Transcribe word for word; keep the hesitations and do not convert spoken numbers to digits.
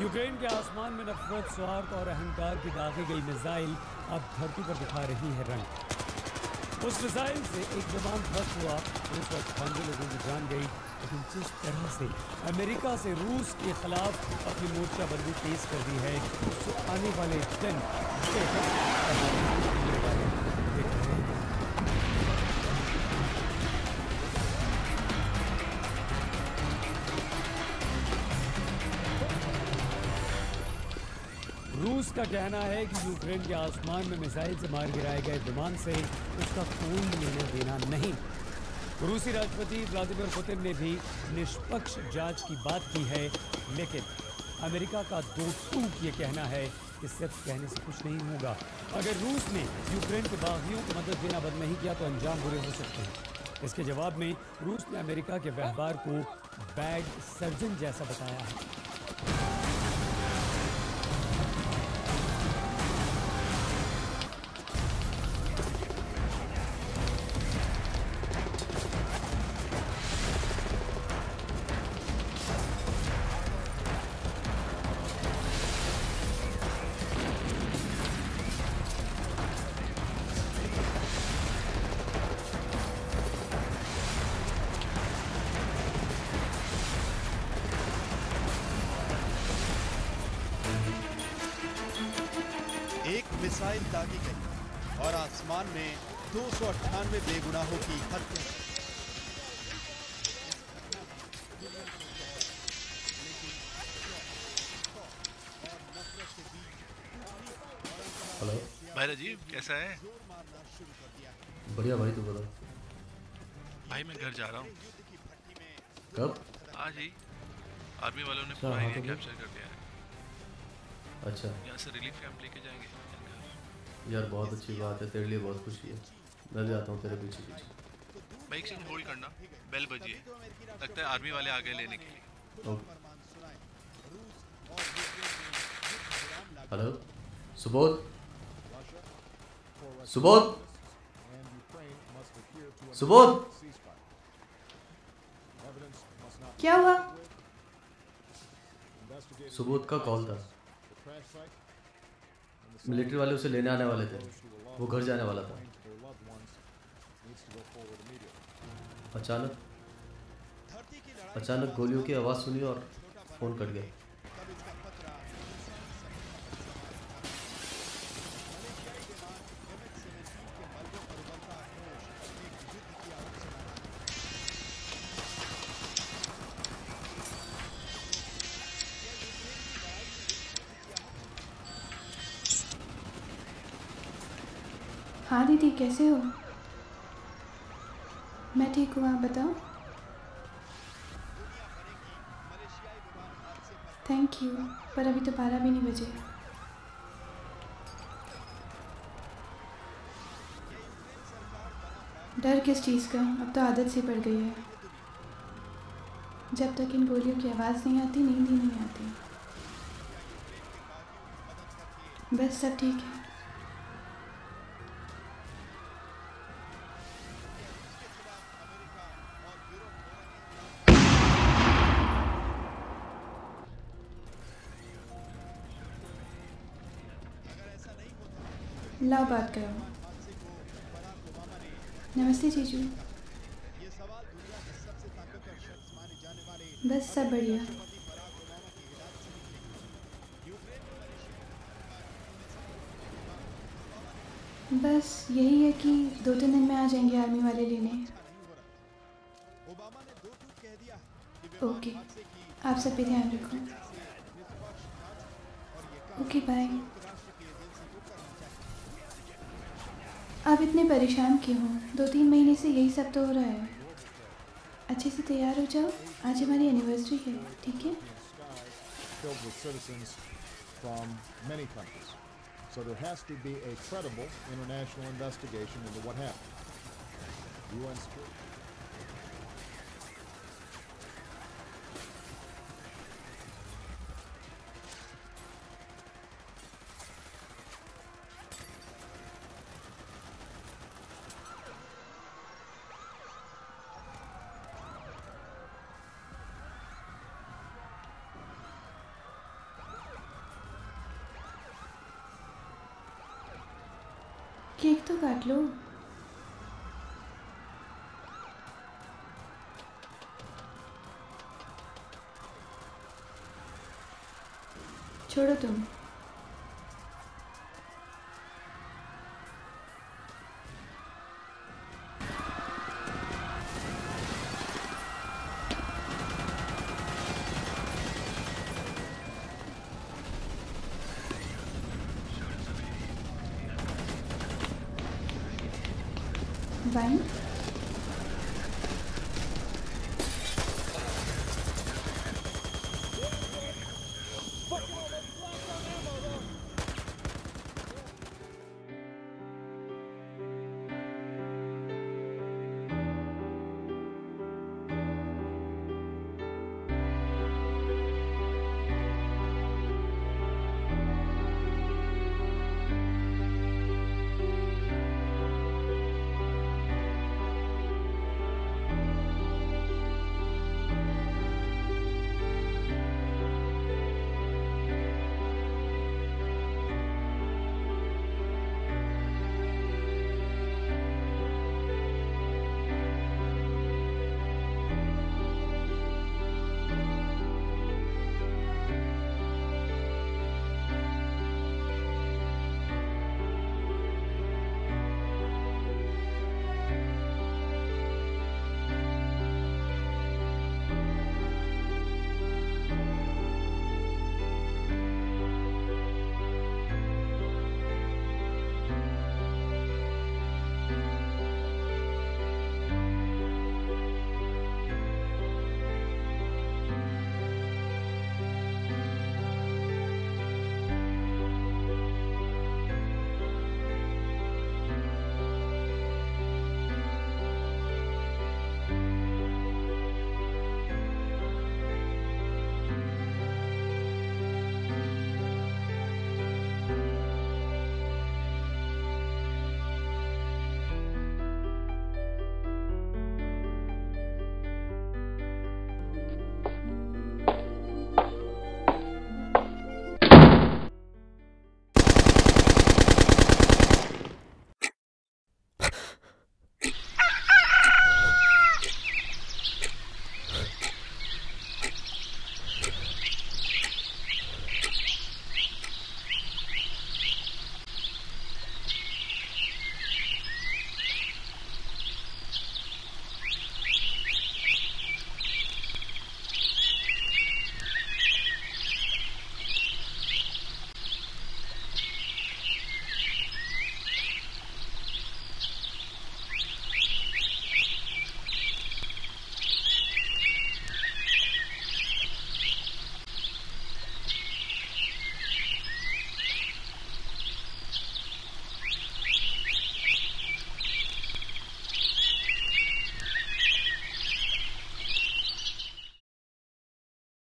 Ukraine के आसमान में नफरत, स्वार्थ और अहंकार की दागी गई मिसाइल अब धरती पर दिखा रही है रंग। उस मिसाइल से एक विमान ध्वस्त हुआ, उस वक्त अठानवे लोगों की जान गई। लेकिन जिस तरह से अमेरिका से रूस के खिलाफ अपनी मोर्चाबंदी तेज कर दी है, तो आने वाले दिन रूस का कहना है कि यूक्रेन के आसमान में मिसाइल से मार गिराए गए विमान से उसका कोई लेना देना नहीं। रूसी राष्ट्रपति व्लादिमीर पुतिन ने भी निष्पक्ष जांच की बात की है, लेकिन अमेरिका का दो टूक ये कहना है कि सिर्फ कहने से कुछ नहीं होगा। अगर रूस ने यूक्रेन के बागियों को मदद देना बंद नहीं किया तो अंजाम बुरे हो सकते हैं। इसके जवाब में रूस ने अमेरिका के व्यवहार को बैड सर्जन जैसा बताया है। मिसाइल दागी गई और आसमान में दो सौ अट्ठानवे बेगुनाहों की हत्या। हेलो भाई राजीव, कैसा है? बढ़िया भाई, तू बता। भाई मैं घर जा रहा हूँ। कब? आज ही। आर्मी वालों ने पूरा एरिया कैप्चर कर लिया है। अच्छा, यहाँ से रिलीफ कैंप लेके जाएंगे। यार बहुत अच्छी बात है, तेरे लिए बहुत खुशी है। मैं भी आता हूँ तेरे पीछे पीछे। भाई एक सेकंड होल्ड करना, बेल बजी है, लगता है आर्मी वाले आ गए लेने के लिए। हेलो सुबोध, सुबोध, सुबोध, क्या हुआ? सुबोध का कॉल था। मिलिट्री वाले उसे लेने आने वाले थे, वो घर जाने वाला था। अचानक अचानक गोलियों की आवाज़ सुनी और फोन कट गया। हाँ दीदी, कैसे हो? मैं ठीक हूँ, आप बताओ। थैंक यू, पर अभी तो बारह भी नहीं बजे। डर किस चीज़ का, अब तो आदत सी पड़ गई है। जब तक इन गोलियों की आवाज़ नहीं आती, नींद ही नहीं आती। बस सब ठीक है। लाओ बात करो। नमस्ते जीजू। बस सब बढ़िया। बस यही है कि दो तीन दिन में आ जाएंगे आर्मी वाले लेने। ओके, आप सब भी ध्यान रखो। Okay bye. आप इतने परेशान क्यों हो? दो तीन महीने से यही सब तो हो रहा है। अच्छे से तैयार हो जाओ, आज हमारी एनिवर्सरी है, ठीक है? So there has to be a credible international investigation into what happened. U N security. तो काट लो। छोड़ो तुम। One,